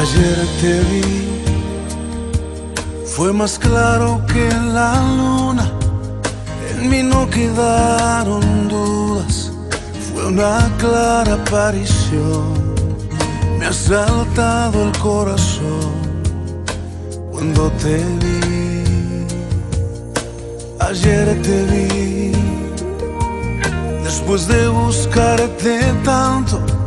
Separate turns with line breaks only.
Ayer te vi, fue más claro que la luna. En mí no quedaron dudas, fue una clara aparición. Me ha saltado el corazón cuando te vi. Ayer te vi, después de buscarte tanto,